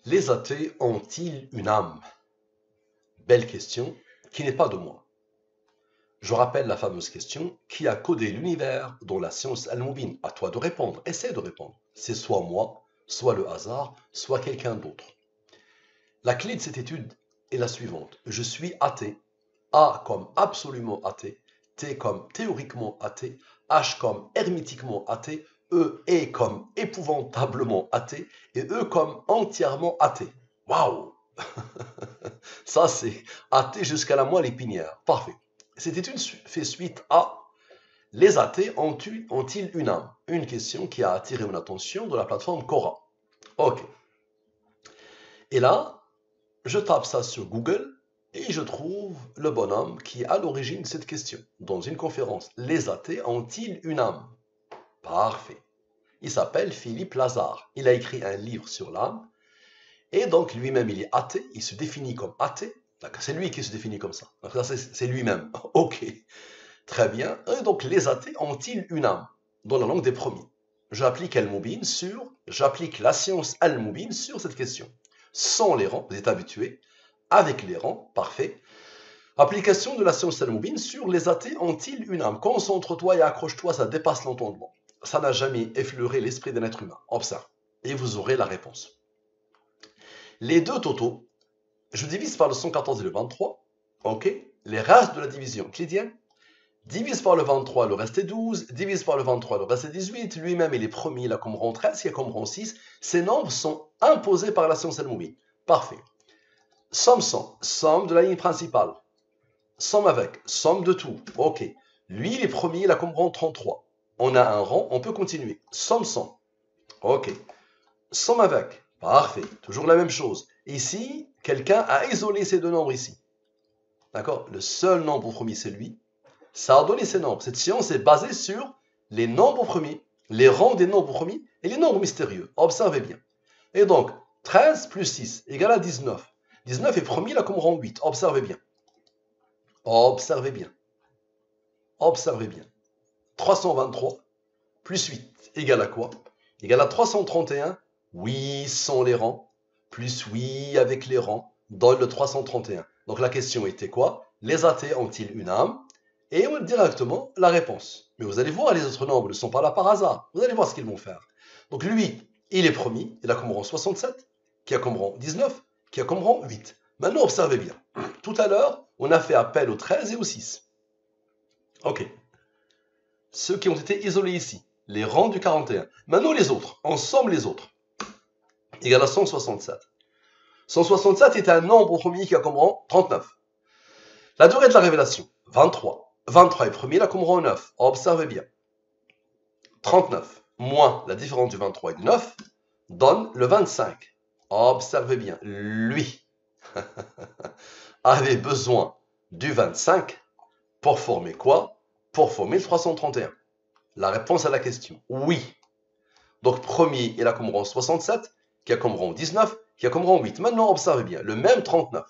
Les athées ont-ils une âme? Belle question, qui n'est pas de moi. Je rappelle la fameuse question: qui a codé l'univers dans la science al-Mubin? À toi de répondre, essaie de répondre. C'est soit moi, soit le hasard, soit quelqu'un d'autre. La clé de cette étude est la suivante. Je suis athée. A comme absolument athée, T comme théoriquement athée, H comme hermétiquement athée, E comme épouvantablement athée et E comme entièrement athée. Waouh! Ça, c'est athée jusqu'à la moelle épinière. Parfait. Cette étude fait suite à: les athées ont-ils une âme? Une question qui a attiré mon attention de la plateforme Quora. Ok. Et là, je tape ça sur Google et je trouve le bonhomme qui est à l'origine de cette question. Dans une conférence: les athées ont-ils une âme? Parfait. Il s'appelle Philippe Lazare. Il a écrit un livre sur l'âme. Et donc lui-même, il est athée. Il se définit comme athée. C'est lui qui se définit comme ça. Donc ça, c'est lui-même. Ok. Très bien. Et donc les athées ont-ils une âme? Dans la langue des premiers. J'applique la science al-Mubin sur cette question. Sans les rangs, vous êtes habitués. Avec les rangs, parfait. Application de la science al-Mubin sur les athées ont-ils une âme? Concentre-toi et accroche-toi, ça dépasse l'entendement. Ça n'a jamais effleuré l'esprit d'un être humain. Observe. Et vous aurez la réponse. Les deux totaux, je divise par le 114 et le 23. Ok. Les restes de la division euclidienne. Divise par le 23, le reste est 12. Divise par le 23, le reste est 18. Lui-même, il est premier, il a comme rang 13, il a comme rang 6. Ces nombres sont imposés par la science al-Mubin. Parfait. Somme 100, somme de la ligne principale. Somme avec, somme de tout. Ok. Lui, il est premier, il a comme rang 33. On a un rang, on peut continuer. Somme 100. Ok. Somme avec. Parfait. Toujours la même chose. Ici, quelqu'un a isolé ces deux nombres ici. D'accord? Le seul nombre premier, c'est lui. Ça a donné ces nombres. Cette science est basée sur les nombres premiers, les rangs des nombres premiers et les nombres mystérieux. Observez bien. Et donc, 13 plus 6 égale à 19. 19 est premier, là comme rang 8. Observez bien. Observez bien. Observez bien. 323 plus 8 égale à quoi? Égale à 331. Oui, sans les rangs. Plus oui avec les rangs donne le 331. Donc la question était quoi? Les athées ont-ils une âme? Et on a directement la réponse. Mais vous allez voir, les autres nombres ne sont pas là par hasard. Vous allez voir ce qu'ils vont faire. Donc lui, il est premier, il a comme rang 67, qui a comme rang 19, qui a comme rang 8. Maintenant, observez bien. Tout à l'heure, on a fait appel aux 13 et aux 6. Ok. Ceux qui ont été isolés ici, les rangs du 41. Maintenant, les autres, on somme les autres. Égal à 167. 167 est un nombre au premier qui a comme rang 39. La durée de la révélation, 23. 23 est premier, il a comme rang 9. Observez bien. 39 moins la différence du 23 et du 9 donne le 25. Observez bien, lui avait besoin du 25 pour former quoi? Pour former le 331. La réponse à la question, oui. Donc premier, il a comme rang 67, qui a comme rang 19, qui a comme rang 8. Maintenant, observez bien, le même 39.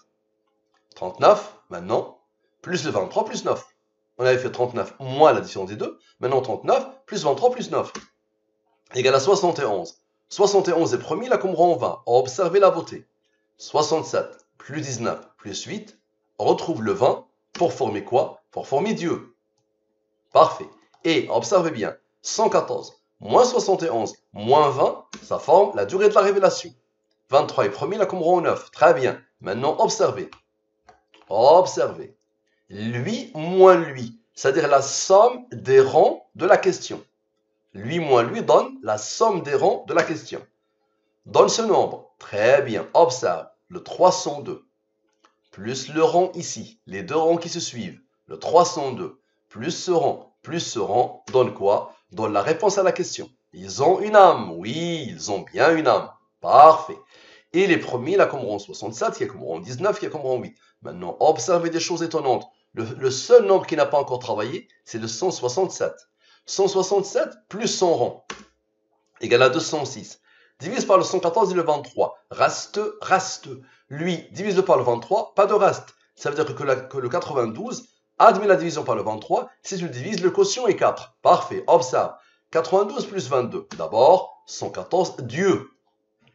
39, maintenant, plus le 23 plus 9. On avait fait 39 moins la différence des deux. Maintenant, 39 plus 23 plus 9 égale à 71. 71 est premier, là comme rang 20. Observez la beauté. 67 plus 19 plus 8, on retrouve le 20 pour former quoi? Pour former Dieu. Parfait. Et observez bien, 114 moins 71 moins 20, ça forme la durée de la révélation. 23 est premier, là comme rang 9. Très bien. Maintenant, observez. Observez. Lui moins lui, c'est-à-dire la somme des rangs de la question. Lui moins lui donne la somme des rangs de la question. Donne ce nombre. Très bien. Observe. Le 302 plus le rang ici, les deux rangs qui se suivent, le 302 plus ce rang donne quoi? Donne la réponse à la question. Ils ont une âme. Oui, ils ont bien une âme. Parfait. Et les premiers, là, comme rang 67, qui a comme rang 19, qui a comme rang 8. Maintenant, observez des choses étonnantes. Le seul nombre qui n'a pas encore travaillé, c'est le 167. 167 plus son rang égale à 206. Divise par le 114 et le 23. Reste. Lui, divise par le 23, pas de reste. Ça veut dire que le 92 admet la division par le 23. Si tu le divises, le quotient est 4. Parfait. Observe. 92 plus 22. D'abord, 114, Dieu.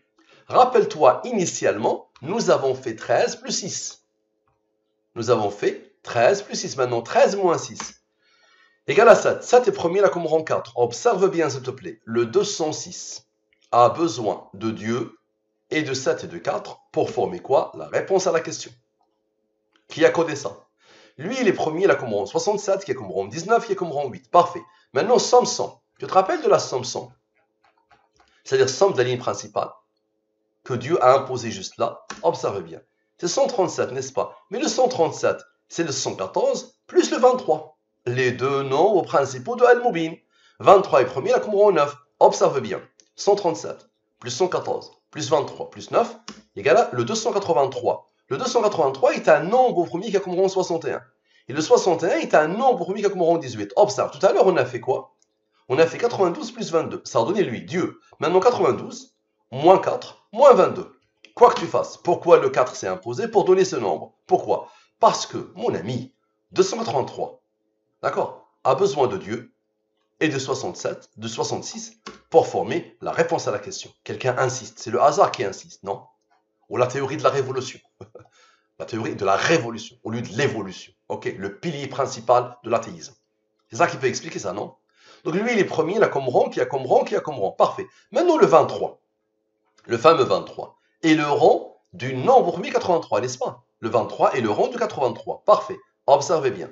Rappelle-toi, initialement, nous avons fait 13 plus 6. Nous avons fait 13 plus 6. Maintenant, 13 moins 6 égale à 7. 7 est premier là comme rang 4. Observe bien, s'il te plaît. Le 206 a besoin de Dieu et de 7 et de 4 pour former quoi? La réponse à la question. Qui a codé ça? Lui, il est premier là comme rang 67, qui est comme rang 19, qui est comme rang 8. Parfait. Maintenant, somme 100. Tu te rappelles de la somme 100? C'est-à-dire somme de la ligne principale que Dieu a imposée juste là. Observe bien. C'est 137, n'est-ce pas? Mais le 137, c'est le 114 plus le 23. Les deux nombres principaux de Al-Mubin. 23 est premier, là comme rang 9. Observe bien. 137 plus 114 plus 23 plus 9 égale à le 283. Le 283 est un nombre premier qui a comme rang 61. Et le 61 est un nombre premier qui a comme rang 18. Observe, tout à l'heure on a fait quoi? On a fait 92 plus 22. Ça a donné lui, Dieu. Maintenant 92, moins 4, moins 22. Quoi que tu fasses, pourquoi le 4 s'est imposé? Pour donner ce nombre. Pourquoi? Parce que, mon ami, 283, d'accord, a besoin de Dieu et de 67, de 66 pour former la réponse à la question. Quelqu'un insiste. C'est le hasard qui insiste, non? Ou la théorie de la révolution. La théorie de la révolution au lieu de l'évolution. Ok, le pilier principal de l'athéisme. C'est ça qui peut expliquer ça, non? Donc lui, il est premier, il a comme rang, qui a comme rang, qui a comme rang. Parfait. Maintenant, le 23. Le fameux 23. Et le rang du nombre premier 83, n'est-ce pas? Le 23 est le rang du 83. Parfait. Observez bien.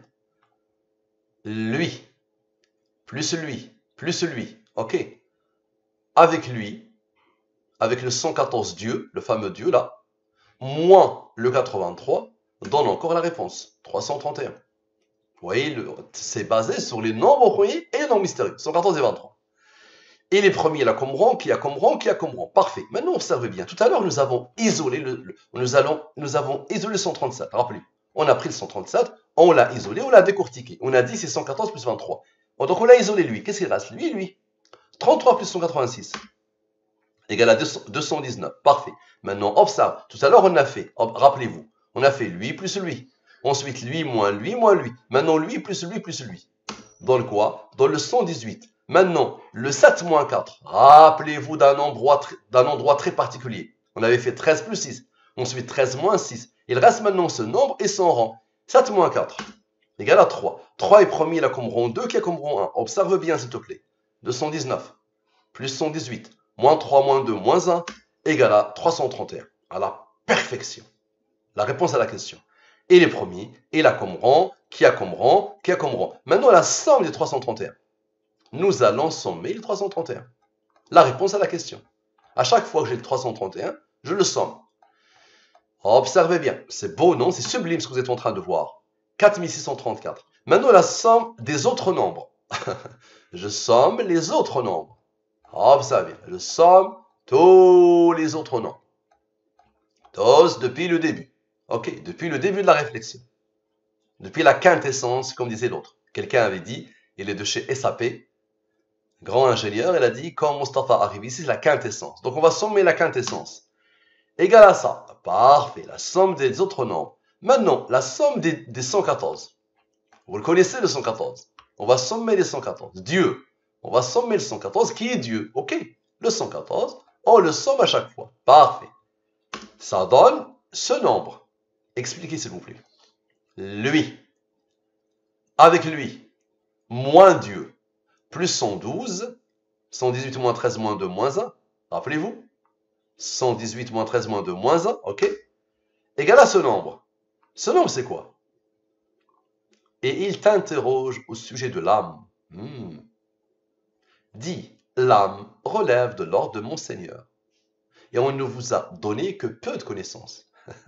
Lui, plus lui, plus lui. Ok. Avec lui, avec le 114 Dieu, le fameux Dieu là, moins le 83, donne encore la réponse. 331. Vous voyez, c'est basé sur les nombres premiers et les nombres mystérieux. 114 et 23. Et les premiers, là, comme rang, qui a comme rang, qui a comme rang. Parfait. Maintenant, observez bien. Tout à l'heure, nous avons isolé nous avons isolé le 137. Rappelez, on a pris le 137, on l'a isolé, on l'a décortiqué. On a dit c'est 114 plus 23. Donc, on l'a isolé, lui. Qu'est-ce qu'il reste? Lui. 33 plus 186 égale à 219. Parfait. Maintenant, observe. Tout à l'heure, on a fait, rappelez-vous, on a fait lui plus lui. Ensuite, lui moins lui moins lui. Maintenant, lui plus lui plus lui. Dans le quoi? Dans le 118. Maintenant, le 7 moins 4. Rappelez-vous d'un endroit très particulier. On avait fait 13 plus 6. Ensuite, 13 moins 6. Il reste maintenant ce nombre et son rang. 7 moins 4 égale à 3. 3 est premier, il a comme rang 2 qui a comme rang 1. Observe bien, s'il te plaît. 219 plus 118 moins 3 moins 2 moins 1 égale à 331. À la perfection. La réponse à la question. Et les premiers, il a comme rang, qui a comme rang, qui a comme rang. Maintenant, la somme des 331. Nous allons sommer le 331. La réponse à la question. À chaque fois que j'ai le 331, je le somme. Observez bien. C'est beau, non? C'est sublime ce que vous êtes en train de voir. 4634. Maintenant, la somme des autres nombres. Je somme les autres nombres. Observez bien. Je somme tous les autres nombres. Tous depuis le début. Ok, depuis le début de la réflexion. Depuis la quintessence, comme disait l'autre. Quelqu'un avait dit, il est de chez SAP, grand ingénieur, il a dit, quand Mustapha arrive ici, c'est la quintessence. Donc on va sommer la quintessence. Égal à ça. Parfait, la somme des autres nombres. Maintenant, la somme des 114. Vous le connaissez, le 114. On va sommer les 114. Dieu. On va sommer le 114, qui est Dieu. Ok, le 114, on le somme à chaque fois. Parfait. Ça donne ce nombre. Expliquez s'il vous plaît. Lui, avec lui, moins Dieu, plus 112, 118 moins 13 moins 2 moins 1, rappelez-vous, 118 moins 13 moins 2 moins 1, ok, égale à ce nombre. Ce nombre, c'est quoi? Et il t'interroge au sujet de l'âme. Dis, l'âme relève de l'ordre de mon Seigneur. Et on ne vous a donné que peu de connaissances.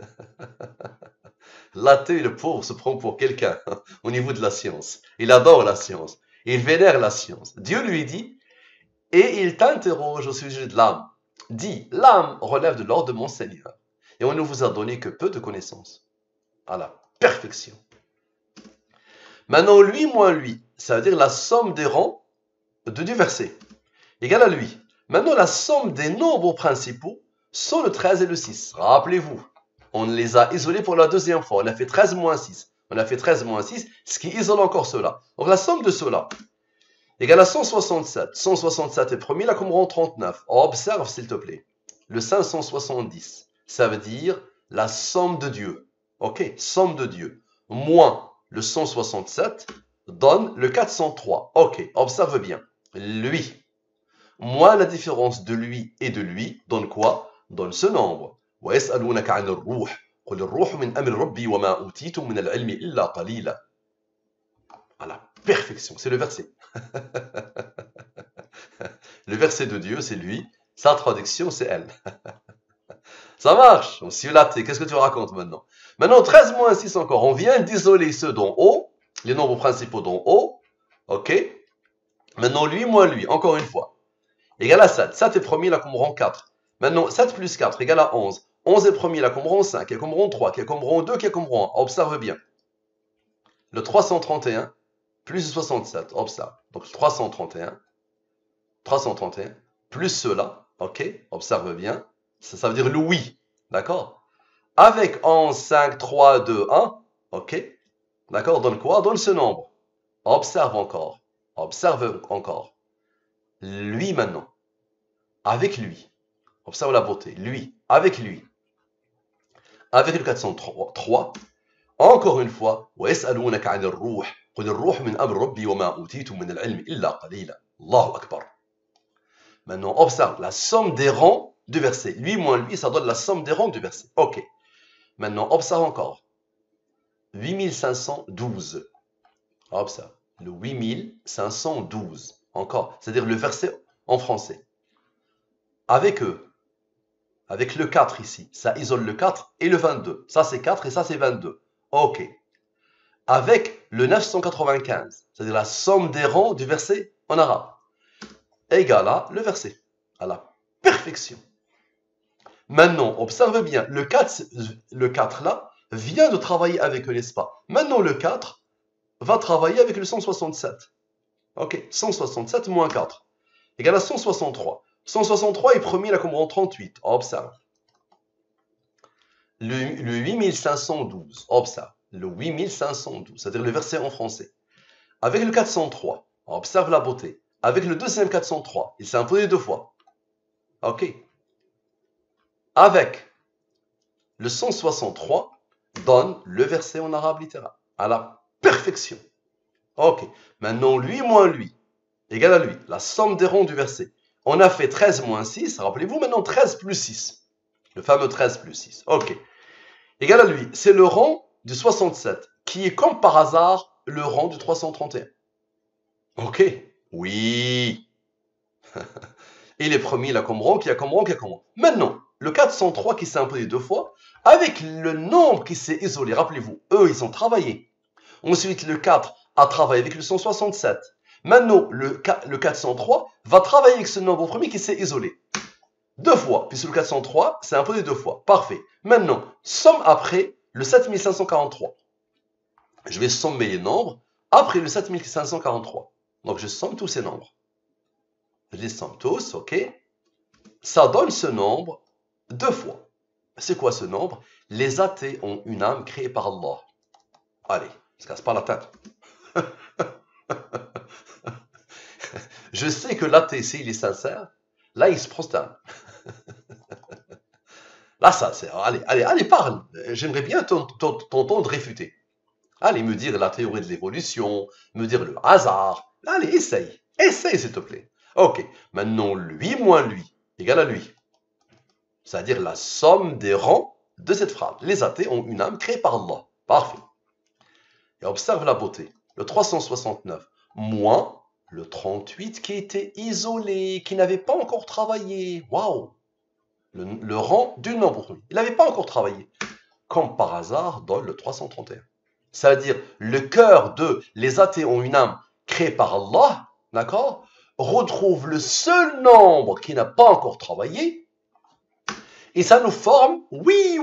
L'athée, le pauvre, se prend pour quelqu'un au niveau de la science. Il adore la science. Il vénère la science. Dieu lui dit, et il t'interroge au sujet de l'âme. Dis, l'âme relève de l'ordre de mon Seigneur. Et on ne vous a donné que peu de connaissances. À la perfection. Maintenant, lui moins lui, ça veut dire la somme des rangs du verset. Égale à lui. Maintenant, la somme des nombres principaux sont le 13 et le 6. Rappelez-vous. On les a isolés pour la deuxième fois. On a fait 13 moins 6. On a fait 13 moins 6, ce qui isole encore cela. Donc la somme de cela égale à 167. 167 est premier, là comme rang 39. Observe s'il te plaît. le 570, ça veut dire la somme de Dieu. Ok, somme de Dieu. Moins le 167 donne le 403. Ok, observe bien. Lui, moins la différence de lui et de lui donne quoi? Donne ce nombre. وَيَسْأَلُونَكَ عَنِ الرُّوحِ قُلِ الرُّوحُ مِنْ أَمْرِ رَبِّي وَمَا أُوتِيتُم مِنَ الْعِلْمِ إِلَّا قَلِيلًا. À la perfection, c'est le verset. Le verset de Dieu, c'est lui. Sa traduction, c'est elle. Ça marche. On suit la T. Qu'est-ce que tu racontes maintenant? Maintenant, 13 moins 6 encore. On vient d'isoler ceux d'en haut, les nombres principaux d'en haut. Ok? Maintenant, lui moins lui, encore une fois. Égal à 7. 7 est premier, là, comme rang 4. Maintenant, 7 plus 4 égale à 11. 11 est premier, là, comme rang 5, qui est comme rang 3, qui est comme rang 2, qui est comme rang 1. Observe bien. Le 331 plus 67. Observe. Donc, 331 plus cela. Ok? Observe bien. Ça veut dire le oui. D'accord? Avec 11, 5, 3, 2, 1. Ok? D'accord? Donne quoi? Donne ce nombre. Observe encore. Observe encore. Lui maintenant. Avec lui. Observe la beauté. Lui. Avec lui. Avec le 403. Encore une fois. وَيَسْأَلُونَكَ عَنِ الرُّوحِ قُلِ الرُّوحُ مِنْ أَمْرِ رَبِّي وَمَا أُوتِيتُم مِنَ الْعِلْمِ إِلَّا قَلِيلًا. Allahu Akbar. Maintenant, observe la somme des rangs du verset. Lui moins lui, ça donne la somme des rangs du verset. Ok. Maintenant, observe encore. 8512. Observe. Le 8512. Encore. C'est-à-dire le verset en français. Avec eux. Avec le 4 ici. Ça isole le 4 et le 22. Ça, c'est 4 et ça, c'est 22. Ok. Avec le 995. C'est-à-dire la somme des rangs du verset en arabe. Égale à le verset. À la perfection. Maintenant, observe bien. Le 4 là vient de travailler avec eux, n'est-ce pas? Maintenant, le 4 va travailler avec le 167. Ok, 167 moins 4 égale à 163. 163 est premier, là, comme rang 38. Observe. Le 8512. Observe. Le 8512, c'est-à-dire le verset en français. Avec le 403. Observe la beauté. Avec le deuxième 403. Il s'est imposé deux fois. Ok. Avec le 163 donne le verset en arabe littéral. À la perfection. Ok. Maintenant, lui moins lui égale à lui. La somme des rangs du verset. On a fait 13 moins 6. Rappelez-vous maintenant 13 plus 6. Le fameux 13 plus 6. Ok. Égal à lui. C'est le rang du 67 qui est comme par hasard le rang du 331. Ok. Oui. Et les premiers, là, comme rang, qui a comme rang, qui a comme rang. Maintenant, le 403 qui s'est imposé deux fois, avec le nombre qui s'est isolé, rappelez-vous, eux, ils ont travaillé. Ensuite, le 4 a travaillé avec le 167. Maintenant, le 403 va travailler avec ce nombre premier qui s'est isolé. Deux fois, puisque le 403 s'est imposé deux fois. Parfait. Maintenant, somme après le 7543. Je vais sommer les nombres après le 7543. Donc, je somme tous ces nombres. Je les somme tous, ok? Ça donne ce nombre deux fois. C'est quoi ce nombre? Les athées ont une âme créée par Allah. Allez, ne se casse pas la tête. Je sais que l'athée, s'il est sincère, là, il se prosterne. Là, ça, c'est... Allez, parle. J'aimerais bien t'entendre réfuter. Allez, me dire la théorie de l'évolution, me dire le hasard. Allez, essaye. Essaye, s'il te plaît. Ok. Maintenant, lui moins lui égale à lui. C'est-à-dire la somme des rangs de cette phrase. Les athées ont une âme créée par Allah. Parfait. Et observe la beauté. Le 369 moins le 38 qui était isolé, qui n'avait pas encore travaillé. Waouh! Le rang du nombre. Il n'avait pas encore travaillé. Comme par hasard, donne le 331. C'est-à-dire, le cœur de les athées ont une âme créée par Allah, d'accord, retrouve le seul nombre qui n'a pas encore travaillé. Et ça nous forme, oui,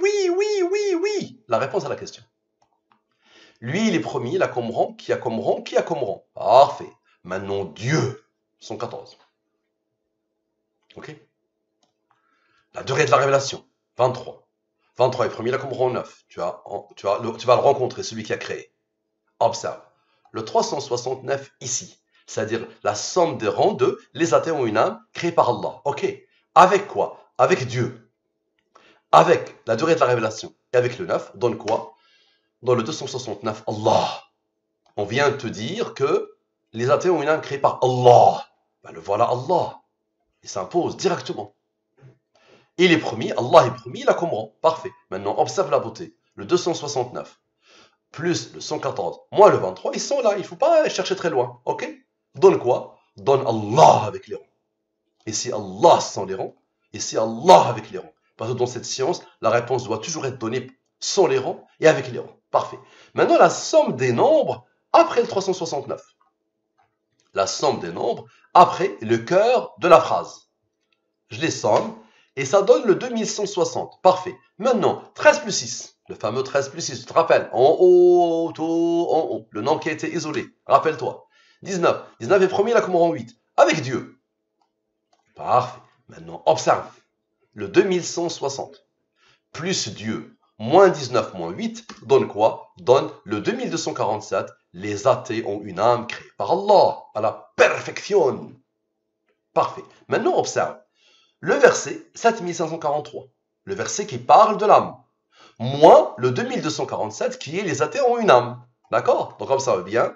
la réponse à la question. Lui, il est premier, il a comme rang, qui a comme rang, qui a comme rang. Parfait. Maintenant, Dieu, 114. Ok? La durée de la révélation, 23. 23 est premier, il a comme rang 9. Tu vas le rencontrer, celui qui a créé. Observe. Le 369 ici, c'est-à-dire la somme des rangs de les athées ont une âme créée par Allah. Ok? Avec quoi? avec Dieu, avec la durée de la révélation et avec le 9, donne quoi? Dans le 269, Allah. On vient de te dire que les athées ont une âme créée par Allah. Ben le voilà Allah. Il s'impose directement. Il est promis, Allah est promis, il a Qumran. Parfait. Maintenant, observe la beauté. Le 269 plus le 114 moins le 23, ils sont là. Il ne faut pas chercher très loin. Ok? Donne quoi? Donne Allah avec les ronds. Et si Allah sans les ronds, et si Allah avec les ronds. Parce que dans cette science, la réponse doit toujours être donnée sans les ronds et avec les ronds. Parfait. Maintenant, la somme des nombres après le 369. La somme des nombres après le cœur de la phrase. Je les somme et ça donne le 2160. Parfait. Maintenant, 13 plus 6. Le fameux 13 plus 6, tu te rappelles? En haut, tout en haut. Le nombre qui a été isolé. Rappelle-toi. 19. 19 est promis, il a comme rang 8. Avec Dieu. Parfait. Maintenant, observe. Le 2160 plus Dieu moins 19 moins 8 donne quoi? Donne le 2247. Les athées ont une âme créée par Allah à la perfection. Parfait. Maintenant, observe. Le verset 7543. Le verset qui parle de l'âme. Moins le 2247 qui est les athées ont une âme. D'accord? Donc, observe bien.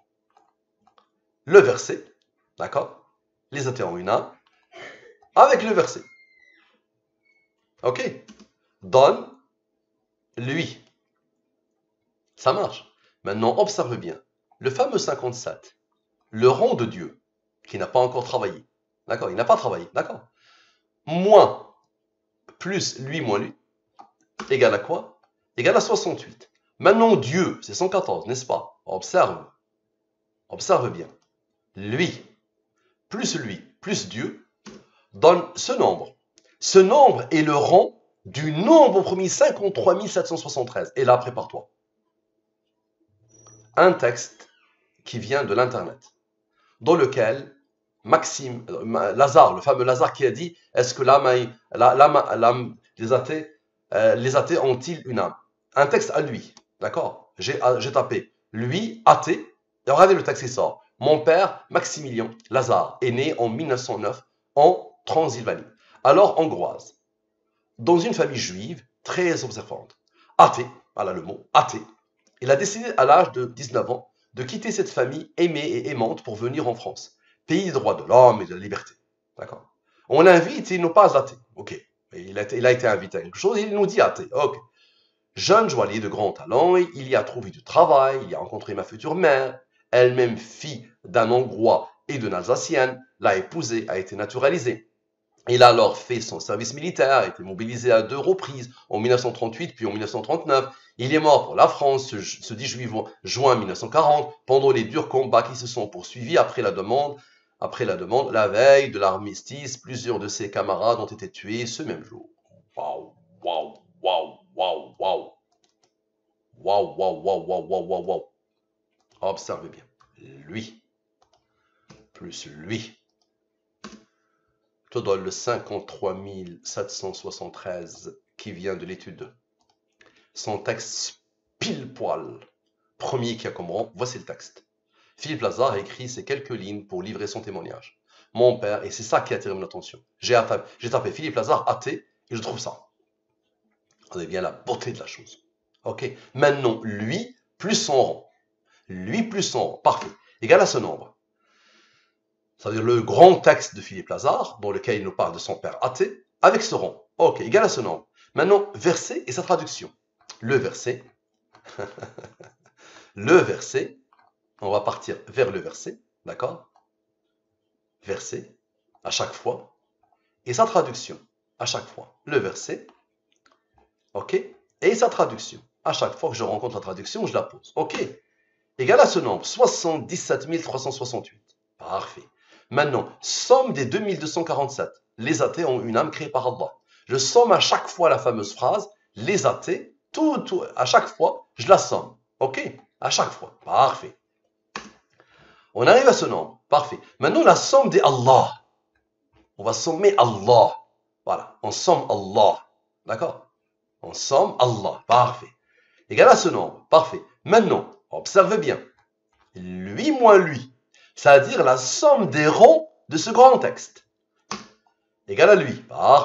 Le verset. D'accord? Les athées ont une âme. Avec le verset. Ok? Donne lui. Ça marche. Maintenant, observe bien. Le fameux 57. Le rang de Dieu. Qui n'a pas encore travaillé. D'accord? Il n'a pas travaillé. D'accord? Moins plus lui moins lui égale à quoi? Égale à 68. Maintenant, Dieu, c'est 114, n'est-ce pas? Observe. Observe bien. Lui plus Dieu donne ce nombre. Ce nombre est le rang du nombre premier 53 773. Et là, prépare-toi. Un texte qui vient de l'Internet, dans lequel Maxime, Lazare, le fameux Lazare qui a dit « Est-ce que les athées ont-ils une âme ?» Un texte à lui, d'accord? J'ai tapé « Lui, athée », et regardez le texte qui sort. « Mon père, Maximilien Lazare, est né en 1909 en Transylvanie, alors hongroise, dans une famille juive très observante. Athée, voilà le mot, athée. Il a décidé à l'âge de 19 ans de quitter cette famille aimée et aimante pour venir en France, pays des droits de l'homme et de la liberté. D'accord? On l'invite et il n'est pas athée. Ok. Il a été invité à quelque chose et il nous dit athée. Ok. Jeune joaillier de grand talent, il y a trouvé du travail, il y a rencontré ma future mère, elle-même fille d'un Hongrois et d'une Alsacienne, l'a épousée, a été naturalisée. Il a alors fait son service militaire, a été mobilisé à 2 reprises, en 1938 puis en 1939. Il est mort pour la France ce 10 juin 1940, pendant les durs combats qui se sont poursuivis après la demande, la veille de l'armistice, plusieurs de ses camarades ont été tués ce même jour. Waouh, waouh, waouh, waouh, waouh. Waouh, waouh, waouh, waouh, waouh, waouh, waouh. Observez bien. Lui, plus lui. Je te donne le 53 773 qui vient de l'étude. Son texte pile poil. Premier qui a comme rang, voici le texte. Philippe Lazare a écrit ces quelques lignes pour livrer son témoignage. Mon père, et c'est ça qui a attiré mon attention. J'ai tapé Philippe Lazare athée et je trouve ça. On est bien la beauté de la chose. Ok. Maintenant, lui plus son rang. Lui plus son rang. Parfait. Égal à ce nombre. C'est-à-dire le grand texte de Philippe Lazare, dans lequel il nous parle de son père athée, avec ce rang. Ok, égal à ce nombre. Maintenant, verset et sa traduction. Le verset, on va partir vers le verset, d'accord? Verset, à chaque fois, et sa traduction, à chaque fois. Le verset, ok? Et sa traduction. À chaque fois que je rencontre la traduction, je la pose. Ok? Égal à ce nombre, 77 368. Parfait. Maintenant, somme des 2247. Les athées ont une âme créée par Allah. Je somme à chaque fois la fameuse phrase, les athées, à chaque fois, je la somme. Ok? À chaque fois. Parfait. On arrive à ce nombre. Parfait. Maintenant, la somme des Allah. On va sommer Allah. Voilà. On somme Allah. D'accord? On somme Allah. Parfait. Égal à ce nombre. Parfait. Maintenant, observez bien. Lui moins lui. C'est-à-dire la somme des rangs de ce grand texte. Égal à lui. Parfait.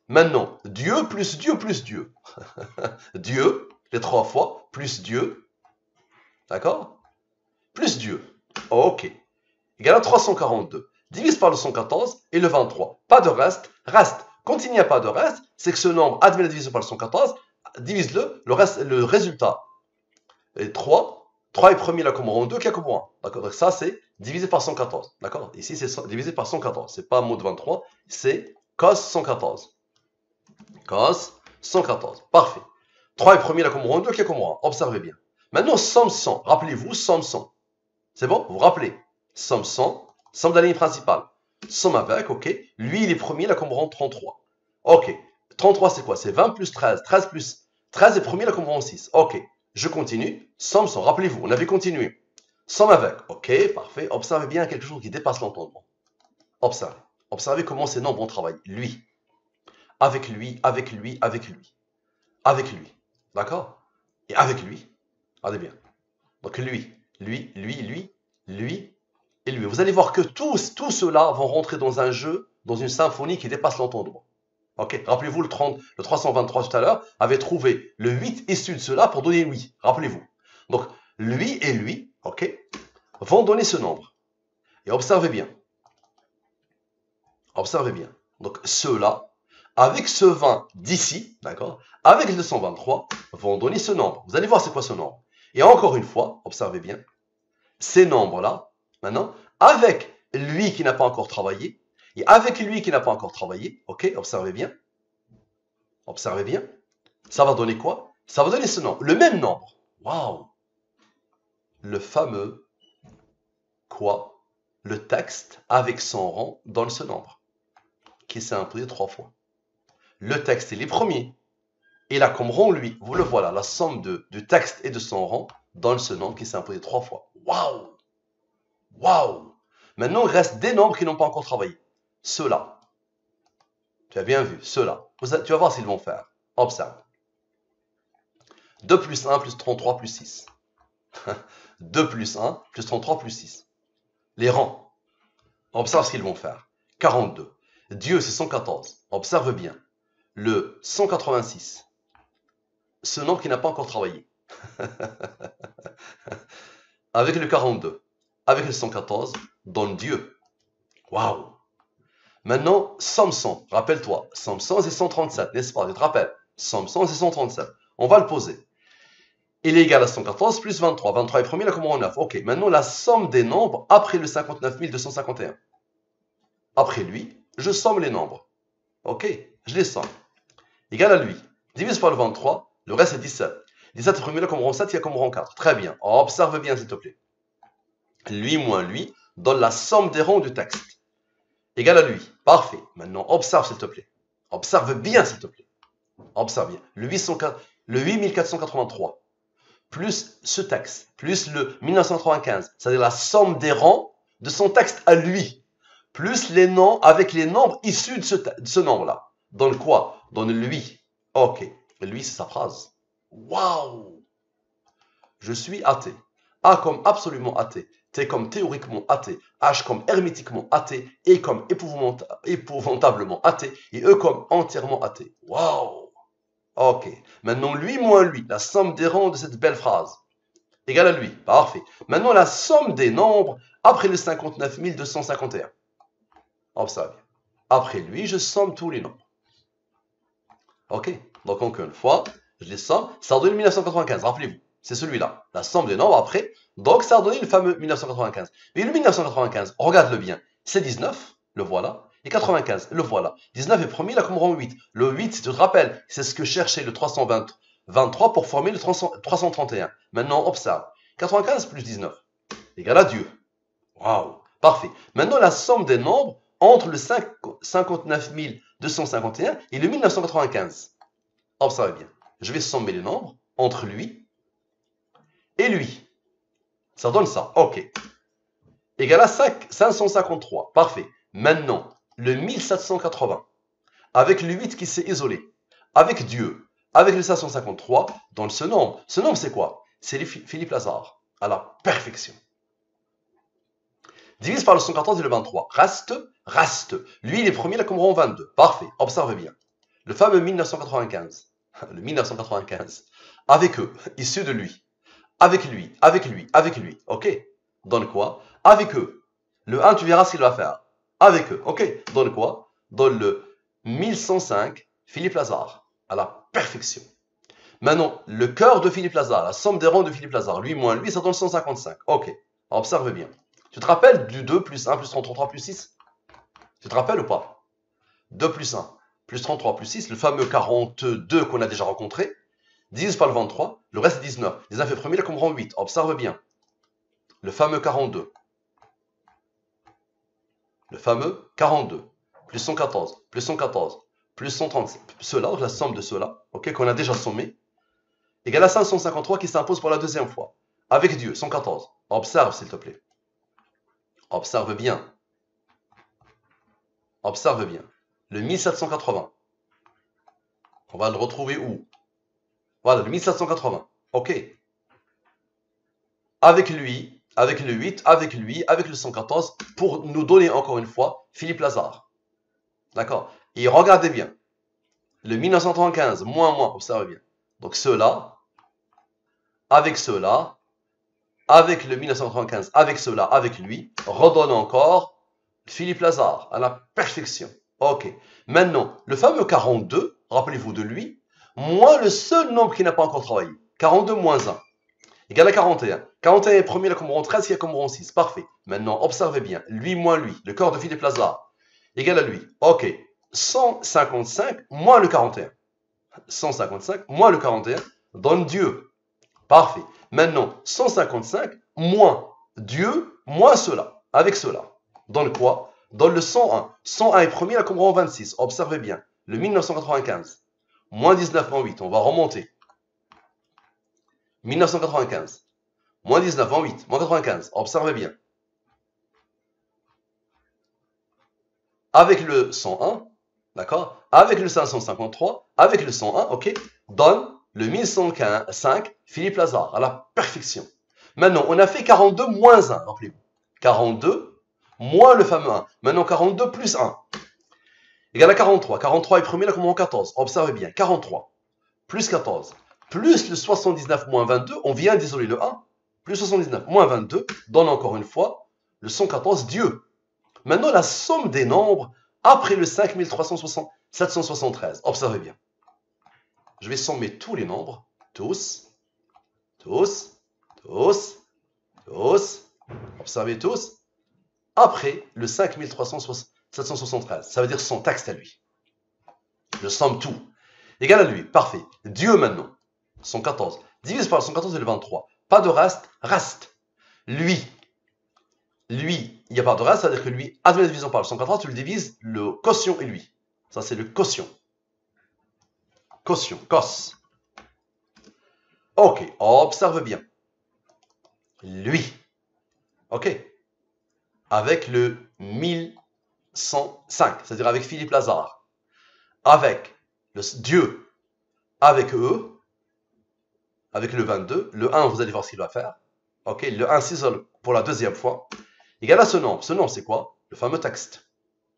Maintenant, Dieu plus Dieu plus Dieu. Dieu, les 3 fois, plus Dieu. D'accord? Plus Dieu. Ok. Égal à 342. Divise par le 114 et le 23. Pas de reste. Reste. Quand il n'y a pas de reste, c'est que ce nombre admet la division par le 114. Divise-le. Le résultat est 3. 3 est premier là comme rang 2 qui a comme rang 1. D'accord? Donc ça, c'est divisé par 114. D'accord? Ici, c'est divisé par 114. C'est pas mode 23. C'est cos 114. Cos 114. Parfait. 3 est premier là comme rang 2 qui a comme rang 1. Observez bien. Maintenant, somme 100. Rappelez-vous, somme 100. C'est bon? Vous vous rappelez? Somme 100. Somme de la ligne principale. Somme avec, ok. Lui, il est premier, il a comme rang 33. Ok. 33, c'est quoi? C'est 20 plus 13. 13 plus 13 est premier, il a comme rang 6. Ok. Je continue. Somme 100. Rappelez-vous, on avait continué. Somme avec. Ok, parfait. Observez bien quelque chose qui dépasse l'entendement. Observez. Observez comment ces nombres ont travaillé. Lui. Avec lui, avec lui, avec lui. Avec lui. D'accord? Et avec lui. Regardez bien. Donc lui, lui, et lui. Vous allez voir que tous ceux-là vont rentrer dans un jeu, dans une symphonie qui dépasse l'entendement. Ok, rappelez-vous, le 323 tout à l'heure avait trouvé le 8 issu de cela pour donner lui. Rappelez-vous. Donc, lui et lui, ok, vont donner ce nombre. Et observez bien. Observez bien. Donc, ceux-là, avec ce 20 d'ici, d'accord, avec le 123, vont donner ce nombre. Vous allez voir c'est quoi ce nombre. Et encore une fois, observez bien, ces nombres-là, maintenant, avec lui qui n'a pas encore travaillé, et avec lui qui n'a pas encore travaillé, ok, observez bien, ça va donner quoi? Ça va donner ce nombre, le même nombre. Waouh! Le fameux quoi? Le texte avec son rang donne ce nombre, qui s'est imposé 3 fois. Le texte, il est premier. Et là, comme rang, lui, vous le voilà, la somme du texte et de son rang donne ce nombre qui s'est imposé 3 fois. Waouh! Waouh! Maintenant, il reste des nombres qui n'ont pas encore travaillé. Ceux-là. Tu as bien vu, ceux-là. Tu vas voir s'ils vont faire. Observe. 2 plus 1 plus 33 plus 6. 2 plus 1 plus 33 plus 6. Les rangs. Observe ce qu'ils vont faire. 42. Dieu, c'est 114. Observe bien. Le 186. Ce nombre qui n'a pas encore travaillé. Avec le 42. Avec le 114. Donne Dieu. Waouh! Maintenant, somme 100. Rappelle-toi. Somme 100, c'est 137, n'est-ce pas? Je te rappelle. Somme 100, c'est 137. On va le poser. Il est égal à 114 plus 23. 23 est premier, là, comment on 9. Ok, maintenant, la somme des nombres après le 59 251. Après lui, je somme les nombres. Ok, je les somme. Égal à lui. Divise par le 23, le reste est 17. 17 est premier, là, comme rang 7, il y a comme rang 4. Très bien. Observe bien, s'il te plaît. Lui moins lui donne la somme des rangs du texte. Égal à lui. Parfait. Maintenant, observe, s'il te plaît. Observe bien, s'il te plaît. Observe bien. Le 8483, plus ce texte, plus le 1995, c'est-à-dire la somme des rangs de son texte à lui, plus les noms avec les nombres issus de ce nombre-là. Donne quoi? Donne lui. Ok. Lui, c'est sa phrase. Waouh! Je suis athée. A comme absolument athée. T comme théoriquement athée. H comme hermétiquement athée. E comme épouvantablement athée. Et E comme entièrement athée. Waouh! Ok. Maintenant, lui moins lui. La somme des rangs de cette belle phrase. Égale à lui. Parfait. Maintenant, la somme des nombres après le 59 251. Observe. Après lui, je somme tous les nombres. Ok. Donc, encore une fois, je les somme. Ça a donné 1995. Rappelez-vous. C'est celui-là. La somme des nombres après. Donc, ça a donné le fameux 1995. Mais le 1995, regarde-le bien. C'est 19. Le voilà. Et 95, le voilà. 19 est premier, là, comme rang 8. Le 8, si tu te rappelles, c'est ce que cherchait le 323 pour former le 331. Maintenant, observe. 95 plus 19 égale à Dieu. Waouh. Parfait. Maintenant, la somme des nombres entre le 59 251 et le 1995. Observez bien. Je vais sommer les nombres entre lui et lui. Ça donne ça. OK. Égal à 553. Parfait. Maintenant, le 1780, avec le 8 qui s'est isolé, avec Dieu, avec le 553, donne ce nombre. Ce nombre, c'est quoi? C'est Philippe Lazare, à la perfection. Divise par le 114 et le 23. Reste. Lui, il est premier, là, comme rang 22. Parfait. Observe bien. Le fameux 1995. Le 1995. Avec eux, issus de lui. Avec lui, avec lui, avec lui. Ok? Donne quoi? Avec eux. Le 1, tu verras ce qu'il va faire. Avec eux. Ok? Donne quoi? Donne le 1105 Philippe Lazare. À la perfection. Maintenant, le cœur de Philippe Lazare, la somme des rangs de Philippe Lazare, lui moins lui, ça donne 155. Ok. Observe bien. Tu te rappelles du 2 plus 1 plus 33 plus 6? Tu te rappelles ou pas? 2 plus 1 plus 33 plus 6, le fameux 42 qu'on a déjà rencontré, divise par le 23, le reste est 19. 19 est premier, là qu'on rend 8. Observe bien. Le fameux 42. Le fameux 42. Plus 114, plus 114, plus 137. Cela, la somme de cela, ok, qu'on a déjà sommé, égale à 553 qui s'impose pour la deuxième fois. Avec Dieu, 114. Observe, s'il te plaît. Observe bien. Observe bien. Le 1780. On va le retrouver où? Voilà, le 1780. Ok. Avec lui, avec le 8, avec lui, avec le 114, pour nous donner encore une fois Philippe Lazare. D'accord? Et regardez bien. Le 1975, moins, observez bien. Donc cela, avec cela, avec le 1995, avec cela, avec lui, redonne encore Philippe Lazare à la perfection. Ok. Maintenant, le fameux 42, rappelez-vous de lui, moins le seul nombre qui n'a pas encore travaillé. 42 moins 1. Égale à 41. 41 est premier, là comme rond 13, il y a comme rond 6. Parfait. Maintenant, observez bien. Lui moins lui, le corps de Philippe Lazare, égale à lui. Ok. 155 moins le 41. 155 moins le 41 donne Dieu. Parfait. Maintenant, 155 moins Dieu moins cela. Avec cela. Donne quoi? Donne le 101. 101 est premier, là comme rond 26. Observez bien. Le 1995. Moins 19 moins 8. On va remonter. 1995. Moins 19, moins 8, moins 95. Observez bien. Avec le 101, d'accord? Avec le 553, avec le 101, ok? Donne le 1105 Philippe Lazare à la perfection. Maintenant, on a fait 42 moins 1, rappelez-vous. 42 moins le fameux 1. Maintenant, 42 plus 1 égale à 43. 43 est premier, là, comme en 14. Observez bien. 43 plus 14 plus le 79 moins 22, on vient d'isoler le 1. Plus 79 moins 22 donne encore une fois le 114 Dieu. Maintenant, la somme des nombres après le 5373. Observez bien. Je vais sommer tous les nombres. Tous. Observez tous. Après le 5373. Ça veut dire son texte à lui. Je somme tout. Égal à lui. Parfait. Dieu maintenant. 114. Divise par le 114 et le 23. Pas de reste. Lui, il n'y a pas de reste, c'est-à-dire que lui, admet la division par le 114, tu le divises, le quotient est lui. Ça, c'est le quotient. Quotient, cos. Ok, observe bien. Lui. Ok. Avec le 1105, c'est-à-dire avec Philippe Lazare. Avec le Dieu. Avec eux. Avec le 22. Le 1, vous allez voir ce qu'il va faire. Ok, le 1 s'isole pour la deuxième fois. Égal à ce nombre. Ce nombre, c'est quoi? Le fameux texte.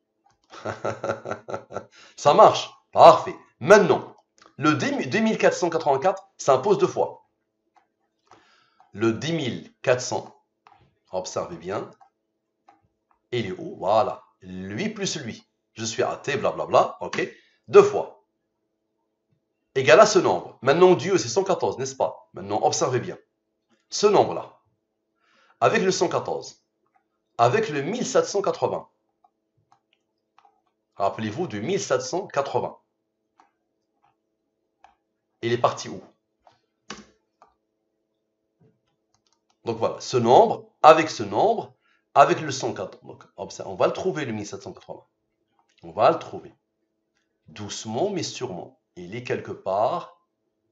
Ça marche. Parfait. Maintenant, le 2484 s'impose deux fois. Le 10400, observez bien, il est où? Voilà. Lui plus lui. Je suis athée, blablabla. Ok. Deux fois. Égal à ce nombre. Maintenant, Dieu, c'est 114, n'est-ce pas? Maintenant, observez bien. Ce nombre-là, avec le 114, avec le 1780. Rappelez-vous du 1780. Il est parti où? Donc voilà, ce nombre, avec le 114. Donc, on va le trouver, le 1780. On va le trouver. Doucement, mais sûrement. Il est quelque part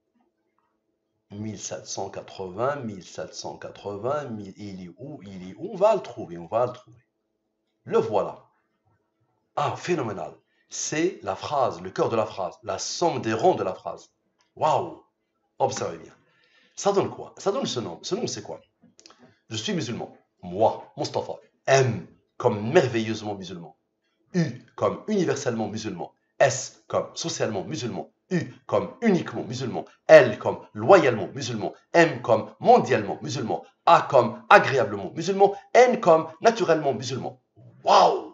1780, 1780, il est où? On va le trouver, Le voilà. Ah, phénoménal. C'est la phrase, le cœur de la phrase, la somme des rangs de la phrase. Waouh! Observez bien. Ça donne quoi? Ça donne ce nom. Ce nom, c'est quoi? Je suis musulman. Moi, Mustafa. M comme merveilleusement musulman. U comme universellement musulman. S comme socialement musulman, U comme uniquement musulman, L comme loyalement musulman, M comme mondialement musulman, A comme agréablement musulman, N comme naturellement musulman. Waouh!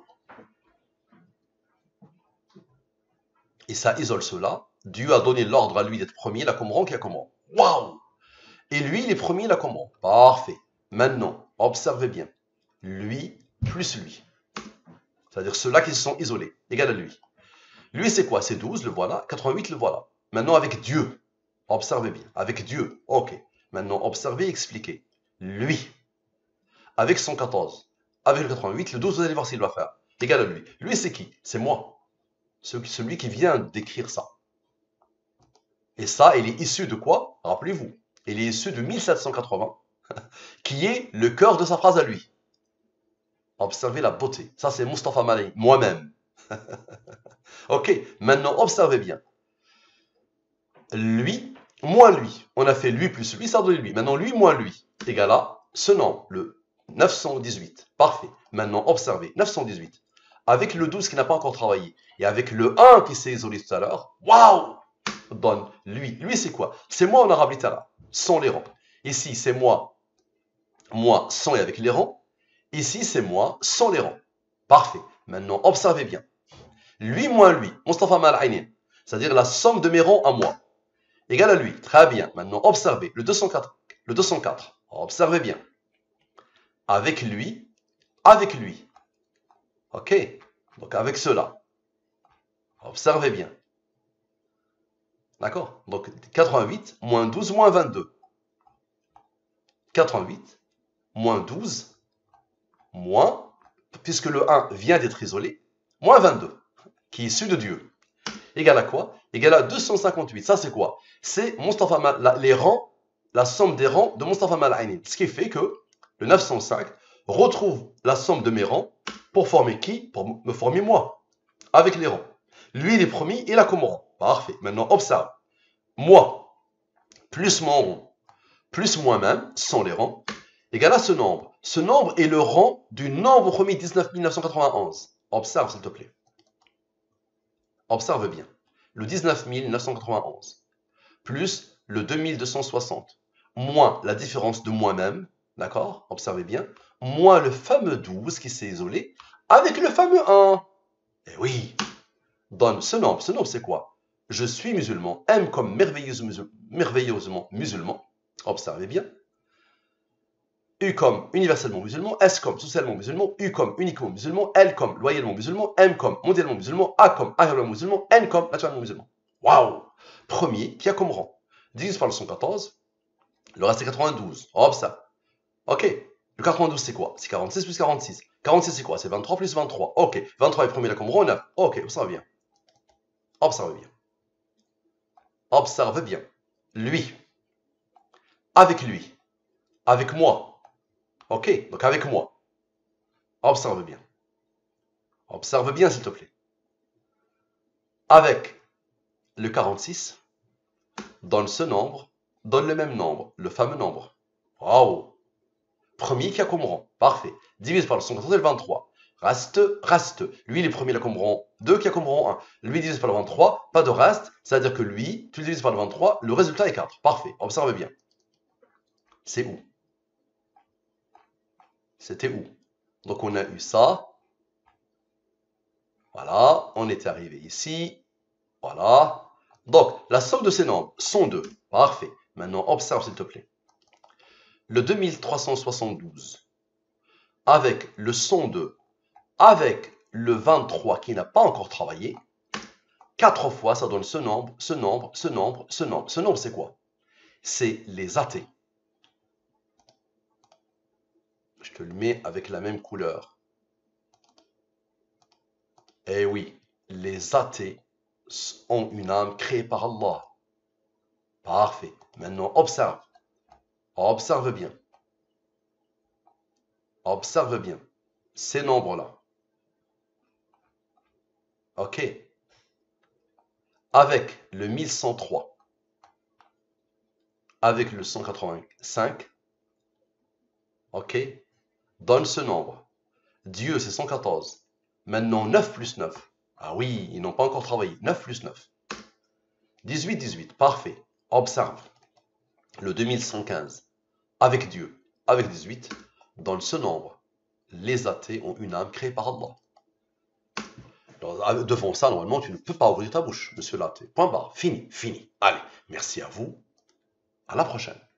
Et ça isole cela. Dieu a donné l'ordre à lui d'être premier, là comme rang, qui a comme rang. Waouh! Et lui, il est premier, là comme rang. Parfait. Maintenant, observez bien. Lui plus lui. C'est-à-dire ceux-là qui se sont isolés, égal à lui. Lui, c'est quoi? C'est 12, le voilà. 88, le voilà. Maintenant, avec Dieu. Observez bien. Avec Dieu. Ok. Maintenant, observez et expliquez. Lui, avec 114, avec le 88, le 12, vous allez voir s'il va faire. Égal à lui. Lui, c'est qui? C'est moi. Celui qui vient d'écrire ça. Et ça, il est issu de quoi? Rappelez-vous. Il est issu de 1780, qui est le cœur de sa phrase à lui. Observez la beauté. Ça, c'est Mustafa Malay, moi-même. Ok, maintenant, observez bien. Lui, moins lui. On a fait lui plus lui, ça donne lui. Maintenant, lui moins lui, égal à ce nombre, le 918. Parfait. Maintenant, observez, 918. Avec le 12 qui n'a pas encore travaillé, et avec le 1 qui s'est isolé tout à l'heure, waouh! Donne lui. Lui, c'est quoi? C'est moi en arabe littéral, sans les rangs. Ici, c'est moi sans et avec les rangs. Ici, c'est moi sans les rangs. Parfait. Maintenant, observez bien. Lui moins lui, Mustafa Mal'ainin, c'est-à-dire la somme de mes rangs à moi, égale à lui. Très bien. Maintenant, observez le 204. Le 204. Observez bien. Avec lui. Ok. Donc, avec cela. Observez bien. D'accord? Donc, 88 moins 12 moins 22. 88 moins 12 moins, puisque le 1 vient d'être isolé, moins 22, qui est issu de Dieu. Égal à quoi? Égal à 258. Ça, c'est quoi? C'est Mustafa les rangs, la somme des rangs de Mustafa Mal'ainin. Ce qui fait que le 905 retrouve la somme de mes rangs pour former qui? Pour me former moi, avec les rangs. Lui, il est premier, il a comme rang. Parfait. Maintenant, observe. Moi, plus mon rang, plus moi-même, sans les rangs, égale à ce nombre. Ce nombre est le rang du nombre premier 19 991. Observe, s'il te plaît. Observe bien. Le 19 991 plus le 2260 moins la différence de moi-même, d'accord? Observez bien. Moins le fameux 12 qui s'est isolé avec le fameux 1. Eh oui, donne ce nombre. Ce nombre, c'est quoi? Je suis musulman. M comme merveilleusement musulman. Observez bien. U comme universellement musulman, S comme socialement musulman, U comme uniquement musulman, L comme loyalement musulman, M comme mondialement musulman, A comme agréablement musulman, N comme naturellement musulman. Waouh! Premier qui a comme rang. Divise par le 114, le reste c'est 92. Observe. Ok. Le 92 c'est quoi? C'est 46 plus 46. 46 c'est quoi? C'est 23 plus 23. Ok. 23 est premier là comme rang, 9. Ok, observe bien. Observe bien. Observe bien. Lui. Avec lui. Avec moi. Ok, donc avec moi. Observe bien. Observe bien, s'il te plaît. Avec le 46, donne ce nombre, donne le même nombre, le fameux nombre. Waouh! Premier qui a comme rang. Parfait. Divise par le 114 et le 23. Reste. Lui, il est premier, il a comme rang 2 qui a comme rang 1. Lui, divise par le 23, pas de reste. C'est-à-dire que lui, tu le divises par le 23, le résultat est 4. Parfait. Observe bien. C'est où? C'était où? Donc, on a eu ça. Voilà. On est arrivé ici. Voilà. Donc, la somme de ces nombres sont 2. Parfait. Maintenant, observe s'il te plaît. Le 2372 avec le 102 avec le 23 qui n'a pas encore travaillé, 4 fois, ça donne ce nombre, ce nombre, ce nombre, ce nombre. Ce nombre, c'est quoi? C'est les athées. Je te le mets avec la même couleur. Eh oui, les athées ont une âme créée par Allah. Parfait. Maintenant, observe. Observe bien. Observe bien ces nombres-là. Ok. Avec le 1103, avec le 185, ok, donne ce nombre. Dieu, c'est 114. Maintenant, 9 plus 9. Ah oui, ils n'ont pas encore travaillé. 9 plus 9. 18, 18. Parfait. Observe. Le 2115. Avec Dieu. Avec 18. Dans ce nombre, les athées ont une âme créée par Allah. Alors, devant ça, normalement, tu ne peux pas ouvrir ta bouche, monsieur l'athée. Point barre. Fini, fini. Allez, merci à vous. À la prochaine.